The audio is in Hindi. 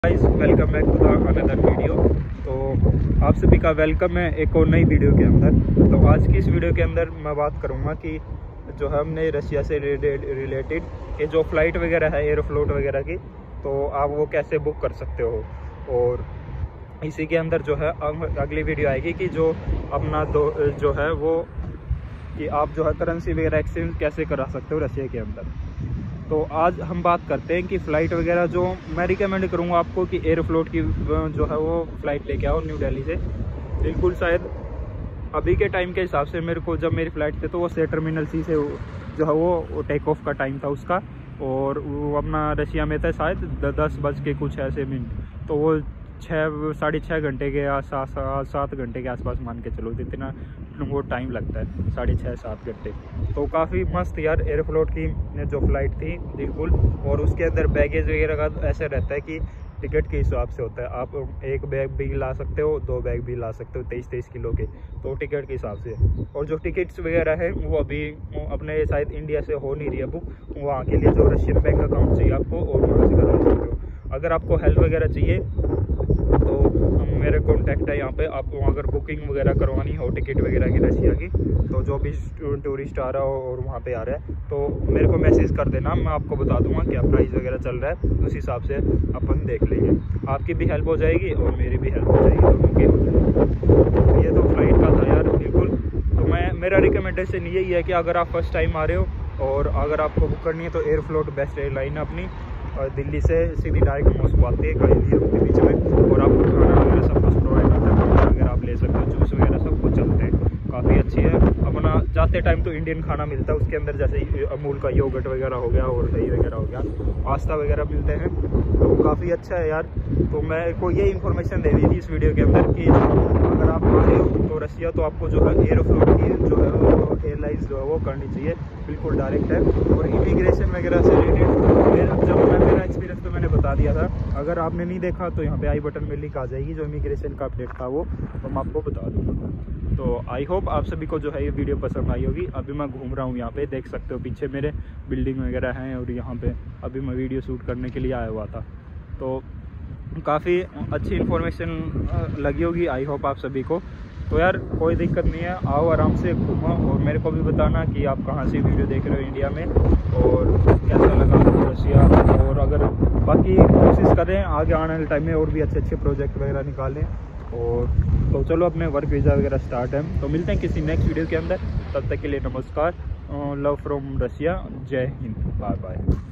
Guys, welcome back to the another video. तो आप सभी का वेलकम है एक और नई वीडियो के अंदर। तो आज की इस वीडियो के अंदर मैं बात करूंगा कि जो है हमने रशिया से रिलेटेड कि जो फ़्लाइट वगैरह है एयरफ्लोट वगैरह की, तो आप वो कैसे बुक कर सकते हो। और इसी के अंदर जो है अगली वीडियो आएगी कि जो अपना जो है वो कि आप जो है करेंसी वगैरह एक्सचेंज कैसे करा सकते हो रशिया के अंदर। तो आज हम बात करते हैं कि फ़्लाइट वगैरह जो मैं रिकमेंड करूँगा आपको कि एयरफ्लोट की जो है वो फ़्लाइट लेके आओ न्यू दिल्ली से। बिल्कुल शायद अभी के टाइम के हिसाब से मेरे को जब मेरी फ़्लाइट थी तो वो से टर्मिनल सी से जो है वो टेक ऑफ का टाइम था उसका, और वो अपना रशिया में था शायद 10 बज के कुछ ऐसे मिनट। तो वो 6-6.5 घंटे के 7 घंटे के आसपास मान के चलो, जितना वो टाइम लगता है 6.5-7 घंटे। तो काफ़ी मस्त यार एयरफ्लोट की जो फ़्लाइट थी बिल्कुल। और उसके अंदर बैगेज वगैरह का ऐसा रहता है कि टिकट के हिसाब से होता है। आप एक बैग भी ला सकते हो, 2 बैग भी ला सकते हो 23-23 किलो के, तो टिकट के हिसाब से। और जो टिकट्स वगैरह है वो अभी अपने शायद इंडिया से हो नहीं रही है बुक, वहाँ के लिए जो रशियन बैंक अकाउंट चाहिए आपको और वहाँ से करवा सकते हो। अगर आपको हेल्प वगैरह चाहिए तो मेरे कॉन्टैक्ट है यहाँ पे। आपको अगर बुकिंग वगैरह करवानी हो टिकट वगैरह की रशिया की, तो जो भी टूरिस्ट आ रहा हो और वहाँ पे आ रहा है तो मेरे को मैसेज कर देना, मैं आपको बता दूंगा क्या प्राइस वगैरह चल रहा है, उस हिसाब से अपन देख लेंगे। आपकी भी हेल्प हो जाएगी और मेरी भी हेल्प हो जाएगी, दोनों की हो जाएगी। ये तो फ्लाइट का था यार बिल्कुल। तो मेरा रिकमेंडेशन यही है कि अगर आप फर्स्ट टाइम आ रहे हो और अगर आपको बुक करनी है तो एयरफ्लोट बेस्ट एयरलाइन है अपनी। और दिल्ली से सीधी डायरेक्ट मॉस्को आती है, कहीं नहीं रुकती बीच में। और आपको खाना वगैरह सब कुछ प्रोवाइड करता है, खाना वगैरह आप ले सकते हो, जूस वगैरह सब कुछ चलते हैं, काफ़ी अच्छी है। अपना जाते टाइम तो इंडियन खाना मिलता है उसके अंदर, जैसे अमूल का योगर्ट वगैरह हो गया और दही वगैरह हो गया, पास्ता वगैरह मिलते हैं, तो काफ़ी अच्छा है यार। तो मैं को ये इन्फॉर्मेशन दे दी थी इस वीडियो के अंदर कि अगर आप आ रहे हो तो रशिया, तो आपको जो है एयरफ्लोट की जो है वो एयरलाइंस जो है वो करनी चाहिए, बिल्कुल डायरेक्ट है। और इमिग्रेशन वगैरह से रिलेटेड जब मेरा एक्सपीरियंस तो मैंने बता दिया था। अगर आपने नहीं देखा तो यहाँ पे आई बटन में लिंक आ जाएगी, जो इमिग्रेशन का अपडेट था वो तो मैं आपको बता दूँगा। तो आई होप आप सभी को जो है ये वीडियो पसंद आई होगी। अभी मैं घूम रहा हूँ यहाँ पे, देख सकते हो पीछे मेरे बिल्डिंग वगैरह हैं, और यहाँ पे अभी मैं वीडियो शूट करने के लिए आया हुआ था। तो काफ़ी अच्छी इन्फॉर्मेशन लगी होगी आई होप आप सभी को। तो यार कोई दिक्कत नहीं है, आओ आराम से घूमो और मेरे को भी बताना कि आप कहाँ से वीडियो देख रहे हो इंडिया में और कैसा लगा आपको रशिया। और अगर बाकी कोशिश करें आगे आने वाले टाइम में और भी अच्छे प्रोजेक्ट वगैरह निकालें। और तो चलो अपने वर्क वीज़ा वगैरह स्टार्ट है। तो मिलते हैं किसी नेक्स्ट वीडियो के अंदर, तब तक के लिए नमस्कार, लव फ्रॉम रशिया, जय हिंद, बाय बाय।